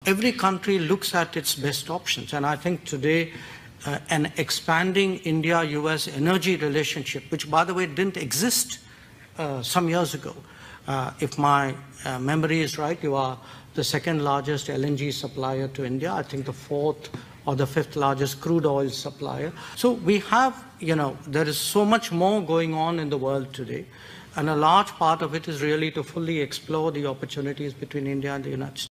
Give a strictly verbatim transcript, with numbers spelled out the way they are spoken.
every country looks at its best options. And I think today, uh, an expanding India-U S energy relationship, which, by the way, didn't exist uh, some years ago. Uh, if my uh, memory is right, you are the second largest L N G supplier to India. I think the fourth or the fifth largest crude oil supplier. So we have, you know, there is so much more going on in the world today. And a large part of it is really to fully explore the opportunities between India and the United States.